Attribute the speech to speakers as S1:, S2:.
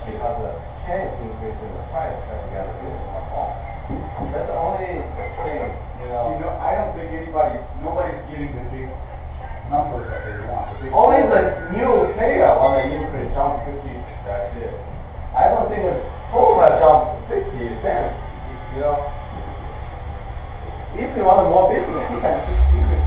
S1: because the change increase in the price that we gotta do a home. That's the only thing,
S2: I don't think nobody's getting the big numbers that they want.
S1: Only the new payout on the increase jump 50, that's it. I don't think it's total jump 60 cents, If you want more business, you can increase